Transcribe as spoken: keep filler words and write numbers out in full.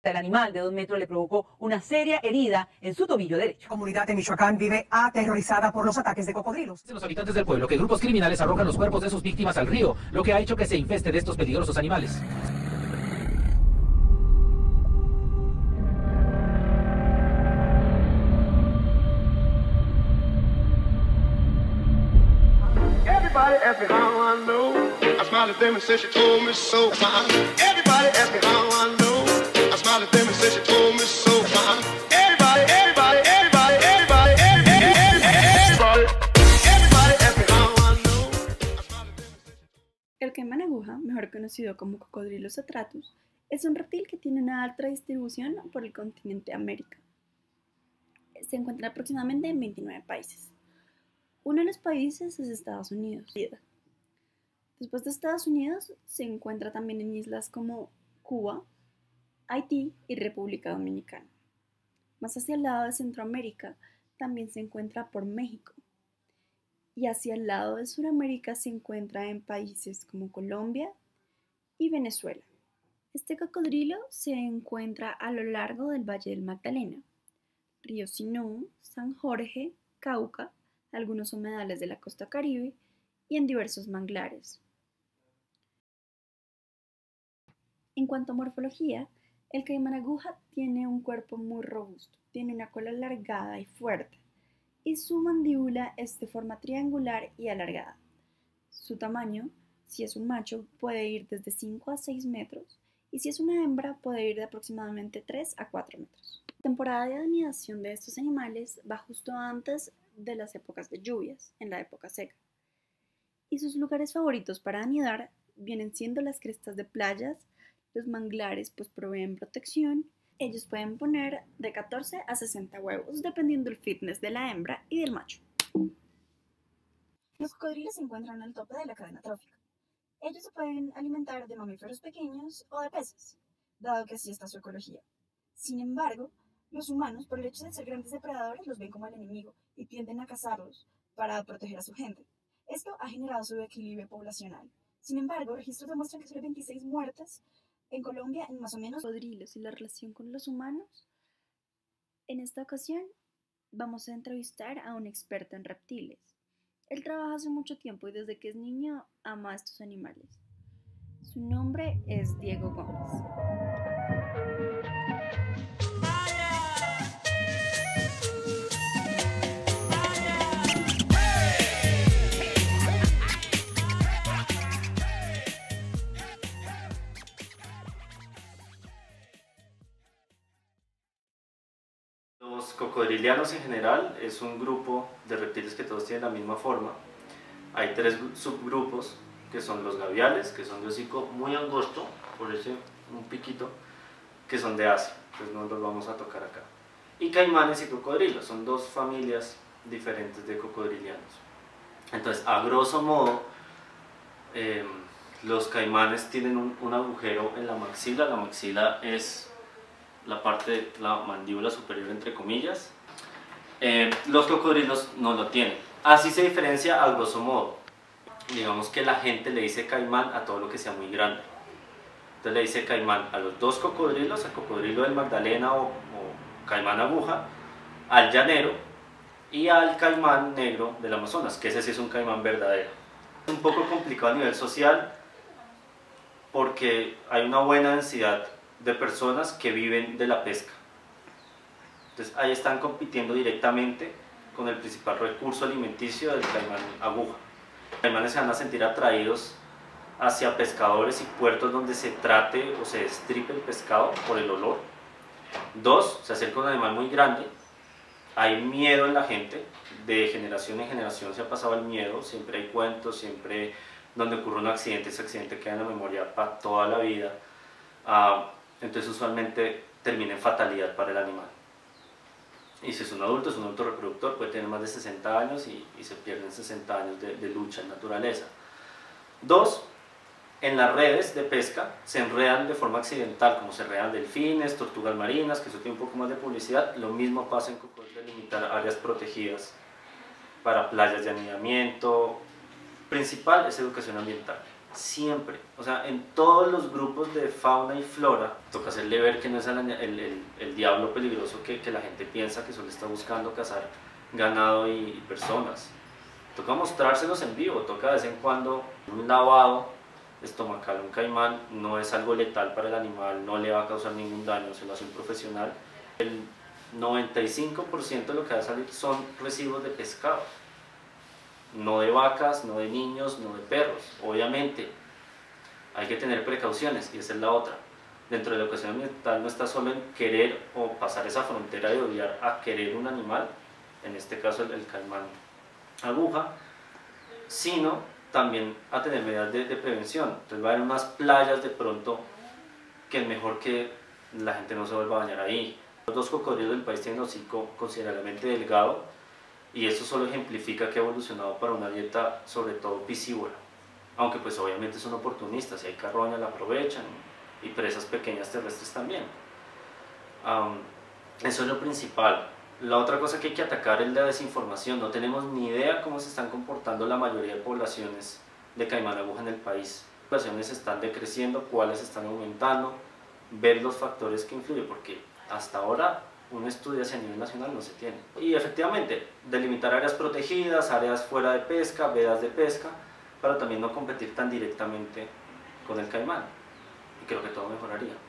El animal de dos metros le provocó una seria herida en su tobillo derecho. La comunidad de Michoacán vive aterrorizada por los ataques de cocodrilos. Los habitantes del pueblo que grupos criminales arrojan los cuerpos de sus víctimas al río, lo que ha hecho que se infeste de estos peligrosos animales. Everybody ask me how I know. I smiled at them and said she told me so. Everybody ask me how I know. I smiled at them and said she told me so. Everybody, everybody, everybody, everybody, everybody, everybody ask me how I know. El caimán aguja, mejor conocido como Cocodrilus atratus, es un reptil que tiene una alta distribución por el continente América. Se encuentra aproximadamente en veintinueve países. Uno de los países es Estados Unidos. Después de Estados Unidos, se encuentra también en islas como Cuba, Haití y República Dominicana. Más hacia el lado de Centroamérica, también se encuentra por México. Y hacia el lado de Sudamérica se encuentra en países como Colombia y Venezuela. Este cocodrilo se encuentra a lo largo del Valle del Magdalena, Río Sinú, San Jorge, Cauca, algunos humedales de la costa caribe y en diversos manglares. En cuanto a morfología, el caimán aguja tiene un cuerpo muy robusto, tiene una cola alargada y fuerte, y su mandíbula es de forma triangular y alargada. Su tamaño, si es un macho, puede ir desde cinco a seis metros, y si es una hembra, puede ir de aproximadamente tres a cuatro metros. La temporada de anidación de estos animales va justo antes de las épocas de lluvias, en la época seca. Y sus lugares favoritos para anidar vienen siendo las crestas de playas, los manglares pues proveen protección. Ellos pueden poner de catorce a sesenta huevos, dependiendo del fitness de la hembra y del macho. Los cocodrilos se encuentran al tope de la cadena trófica. Ellos se pueden alimentar de mamíferos pequeños o de peces, dado que así está su ecología. Sin embargo, los humanos, por el hecho de ser grandes depredadores, los ven como el enemigo y tienden a cazarlos para proteger a su gente. Esto ha generado su equilibrio poblacional. Sin embargo, registros demuestran que solo hay veintiséis muertes en Colombia en más o menos cocodrilos y la relación con los humanos. En esta ocasión vamos a entrevistar a un experto en reptiles. Él trabaja hace mucho tiempo y desde que es niño ama a estos animales. Su nombre es Diego Gómez. Los cocodrilianos en general es un grupo de reptiles que todos tienen la misma forma. Hay tres subgrupos que son los gaviales, que son de hocico muy angosto, por ese un piquito, que son de Asia, pues no los vamos a tocar acá. Y caimanes y cocodrilos, son dos familias diferentes de cocodrilianos. Entonces, a grosso modo, eh, los caimanes tienen un, un agujero en la maxila. La maxila es la parte de la mandíbula superior, entre comillas. Eh, los cocodrilos no lo tienen. Así se diferencia a grosso modo. Digamos que la gente le dice caimán a todo lo que sea muy grande. Entonces le dice caimán a los dos cocodrilos, al cocodrilo del Magdalena o, o caimán aguja, al llanero y al caimán negro del Amazonas, que ese sí es un caimán verdadero. Es un poco complicado a nivel social porque hay una buena densidad de personas que viven de la pesca. Entonces ahí están compitiendo directamente con el principal recurso alimenticio del caimán aguja. Los caimanes se van a sentir atraídos hacia pescadores y puertos donde se trate o se destripe el pescado por el olor. Dos, se acerca un animal muy grande, hay miedo en la gente, de generación en generación se ha pasado el miedo, siempre hay cuentos, siempre donde ocurre un accidente, ese accidente queda en la memoria para toda la vida. Uh, entonces usualmente termina en fatalidad para el animal. Y si es un adulto, es un adulto reproductor, puede tener más de sesenta años y, y se pierden sesenta años de, de lucha en naturaleza. Dos, en las redes de pesca se enredan de forma accidental, como se enredan delfines, tortugas marinas, que eso tiene un poco más de publicidad. Lo mismo pasa en cocodrilos, delimitar áreas protegidas para playas de anidamiento. Principal es educación ambiental. siempre, o sea, en todos los grupos de fauna y flora, toca hacerle ver que no es el, el, el, el diablo peligroso que, que la gente piensa, que solo está buscando cazar ganado y, y personas. Toca mostrárselos en vivo, toca de vez en cuando un lavado estomacal, un caimán no es algo letal para el animal, no le va a causar ningún daño, se lo hace un profesional. El noventa y cinco por ciento de lo que va a salir son residuos de pescado, no de vacas, no de niños, no de perros. Obviamente hay que tener precauciones y esa es la otra. Dentro de la educación ambiental no está solo en querer o pasar esa frontera de odiar a querer un animal, en este caso el, el caimán aguja, sino también a tener medidas de, de prevención. Entonces va a haber unas playas de pronto que es mejor que la gente no se vuelva a bañar ahí. Los dos cocodrilos del país tienen hocico considerablemente delgado y eso solo ejemplifica que ha evolucionado para una dieta sobre todo piscívora, aunque pues obviamente son oportunistas, si hay carroña la aprovechan y presas pequeñas terrestres también. Um, eso es lo principal. La otra cosa que hay que atacar es la desinformación. No tenemos ni idea cómo se están comportando la mayoría de poblaciones de caimán aguja en el país. Las poblaciones están decreciendo, cuáles están aumentando, ver los factores que influyen, porque hasta ahora un estudio hacia nivel nacional no se tiene. Y efectivamente, delimitar áreas protegidas, áreas fuera de pesca, vedas de pesca, para también no competir tan directamente con el caimán. Y creo que todo mejoraría.